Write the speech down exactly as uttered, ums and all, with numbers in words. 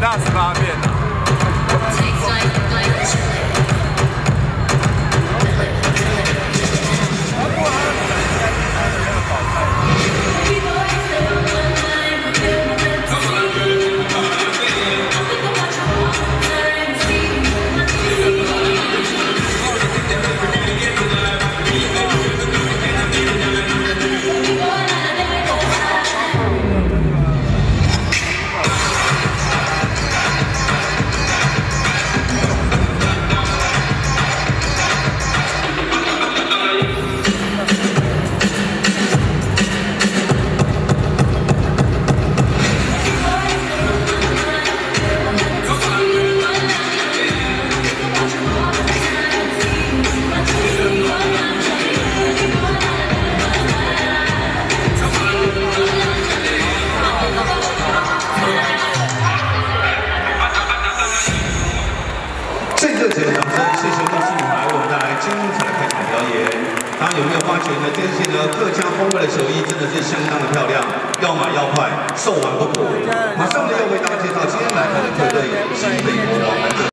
大十八变啊。 这节掌声，谢谢都市女孩为我们带来精彩的开场表演。大家有没有发觉呢？这些呢各家风味的球衣真的是相当的漂亮，要买要快，售完不果。马上呢要为大家介绍今天来看的客队西北。